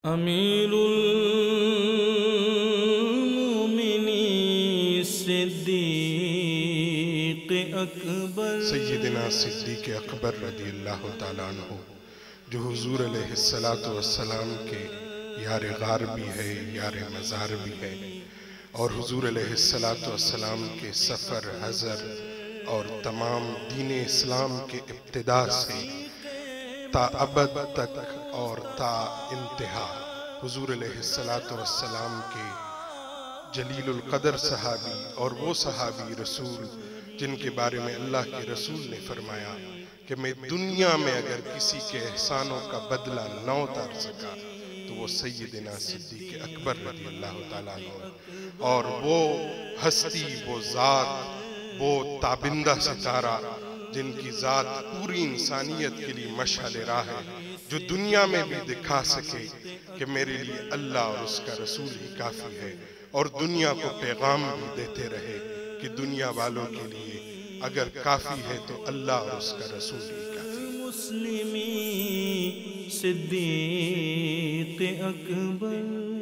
امیر المومنین صدیق اکبر سیدنا صدیق اکبر رضی اللہ تعالیٰ عنہ جو حضور علیہ السلام کے یار غار بھی ہے، یار مزار بھی ہے، اور حضور علیہ السلام کے سفر حضر اور تمام دین اسلام کے ابتدا سے تا ابد تک اور تا انتہا حضور علیہ السلام کے جلیل القدر صحابی اور وہ صحابی رسول جن کے بارے میں اللہ کے رسول نے فرمایا کہ میں دنیا میں اگر کسی کے احسانوں کا بدلہ نہ اتار سکا تو وہ سیدنا صدیق اکبر رضی اللہ تعالیٰ عنہ، اور وہ ہستی، وہ ذات، وہ تابندہ ستارہ جن کی ذات پوری انسانیت کے لیے مشعل راہ ہے، جو دنیا میں بھی دکھا سکے کہ میرے لیے اللہ اور اس کا رسول ہی کافی ہے، اور دنیا کو پیغام بھی دیتے رہے کہ دنیا والوں کے لیے اگر کافی ہے تو اللہ اور اس کا رسول ہی کافی ہے۔ مسلمی صدیق اکبر